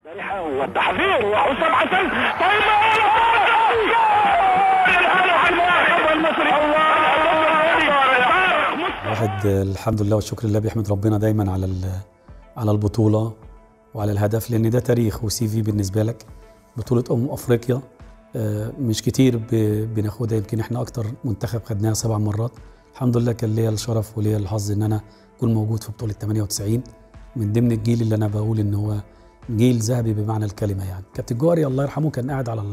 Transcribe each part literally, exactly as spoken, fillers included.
والتحذير وحسام حسن طيب واحد الحمد لله والشكر لله بيحمد ربنا دايما على على البطوله وعلى الهدف، لان ده تاريخ وسي في بالنسبه لك. بطوله امم افريقيا مش كتير بناخدها، يمكن احنا اكتر منتخب خدناها سبع مرات. الحمد لله كان ليا الشرف وليا الحظ ان انا اكون موجود في بطوله ثمانية وتسعين من ضمن الجيل اللي انا بقول ان هو جيل ذهبي بمعنى الكلمه. يعني كابتن جوهري الله يرحمه كان قاعد على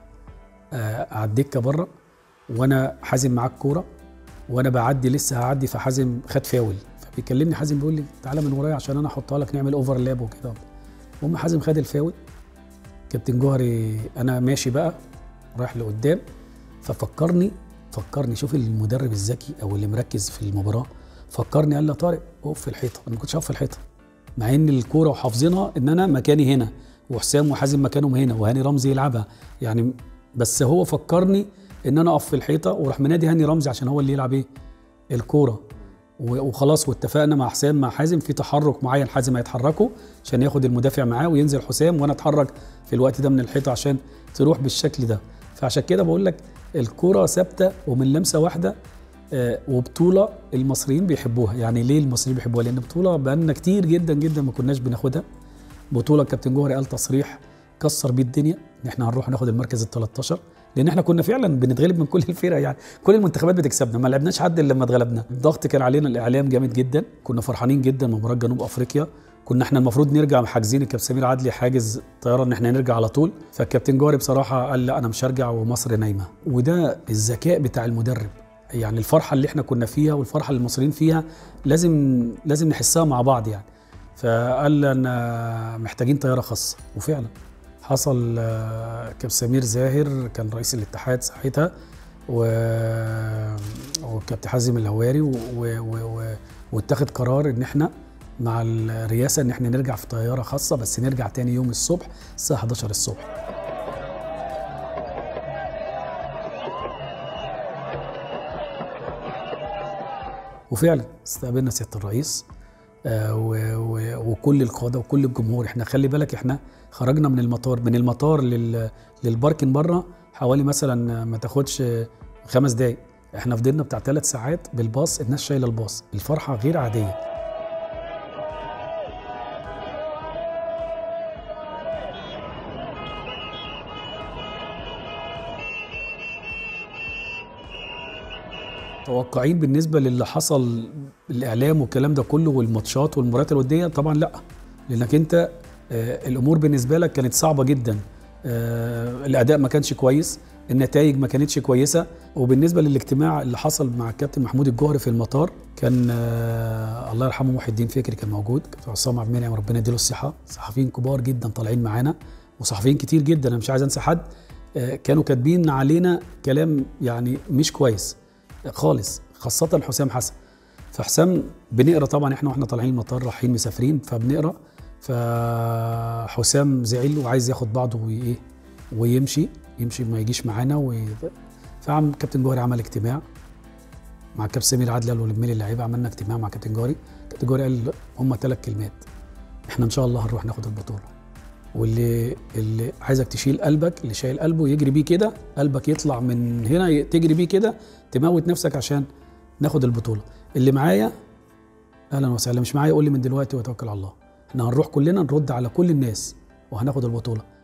على الدكه بره، وانا حازم معاك كوره وانا بعدي لسه هعدي، فحازم خد فاول، فبيكلمني حازم بيقول لي تعالى من ورايا عشان انا احطها لك نعمل اوفرلاب وكده. المهم حازم خد الفاول، كابتن جوهري انا ماشي بقى رايح لقدام، ففكرني فكرني شوف المدرب الذكي او اللي مركز في المباراه، فكرني قال لي يا طارق اقف في الحيطه. انا ما كنتش اقف في الحيطه مع ان الكوره وحافظينها ان انا مكاني هنا وحسام وحازم مكانهم هنا وهاني رمزي يلعبها يعني، بس هو فكرني ان انا اقف في الحيطه وراح منادي هاني رمزي عشان هو اللي يلعب ايه الكوره، وخلاص. واتفقنا مع حسام مع حازم في تحرك معين حازم هيتحركه عشان ياخد المدافع معاه وينزل حسام، وانا اتحرك في الوقت ده من الحيطه عشان تروح بالشكل ده. فعشان كده بقول لك الكوره ثابته ومن لمسه واحده، آه وبطوله المصريين بيحبوها. يعني ليه المصريين بيحبوها؟ لان بطوله بقالنا كتير جدا جدا ما كناش بناخدها. بطوله كابتن جوهري قال تصريح كسر بيه الدنيا ان احنا هنروح ناخد المركز ال تلتاشر، لان احنا كنا فعلا بنتغلب من كل الفرق، يعني كل المنتخبات بتكسبنا، ما لعبناش حد الا لما اتغلبنا. الضغط كان علينا، الاعلام جامد جدا، كنا فرحانين جدا مباراه جنوب افريقيا. كنا احنا المفروض نرجع حاجزين، الكابتن سمير عدلي حاجز طياره ان احنا نرجع على طول، فالكابتن جوهري بصراحه قال لا انا مش هرجع ومصر نايمه. وده الذكاء بتاع المدرب، يعني الفرحه اللي احنا كنا فيها والفرحه اللي المصريين فيها لازم لازم نحسها مع بعض يعني. فقال لنا محتاجين طياره خاصه، وفعلا حصل. كابتن سمير زاهر كان رئيس الاتحاد ساعتها، والكابتن حازم الهواري، واتخذ قرار ان احنا مع الرئاسه ان احنا نرجع في طياره خاصه، بس نرجع تاني يوم الصبح الساعه حداشر الصبح. وفعلا استقبلنا سياده الرئيس آه وكل القاده وكل الجمهور. احنا خلي بالك احنا خرجنا من المطار من المطار لل للباركن بره حوالي مثلا ما تاخدش خمس دقايق، احنا فضلنا بتاع ثلاث ساعات بالباص، الناس شايله الباص، الفرحه غير عاديه. متوقعين بالنسبه للي حصل الاعلام والكلام ده كله والماتشات والمباريات الوديه؟ طبعا لا، لانك انت آه الامور بالنسبه لك كانت صعبه جدا، آه الاداء ما كانش كويس، النتائج ما كانتش كويسه. وبالنسبه للاجتماع اللي حصل مع الكابتن محمود الجوهري في المطار، كان آه الله يرحمه محي الدين فكري كان موجود، كابتن عصام عبد المنعم ربنا يديله الصحه، صحفيين كبار جدا طالعين معانا وصحفيين كتير جدا، انا مش عايز انسى حد، آه كانوا كاتبين علينا كلام يعني مش كويس خالص، خاصة حسام حسن. فحسام بنقرا طبعا احنا واحنا طالعين المطار رايحين مسافرين، فبنقرا فحسام زعل وعايز ياخد بعضه وايه ويمشي يمشي ما يجيش معانا و... فعم كابتن جوهري عمل اجتماع مع كابتن سمير عدلي، قال له لم لي اللعيبه، عملنا اجتماع مع كابتن جوهري. كابتن جوهري قال هم ثلاث كلمات، احنا ان شاء الله هنروح ناخد البطوله، واللي اللي عايزك تشيل قلبك، اللي شايل قلبه يجري بيه كده، قلبك يطلع من هنا تجري بيه كده تموت نفسك عشان ناخد البطوله. اللي معايا اهلا وسهلا، مش معايا قول لي من دلوقتي وتوكل على الله. احنا هنروح كلنا نرد على كل الناس وهناخد البطوله.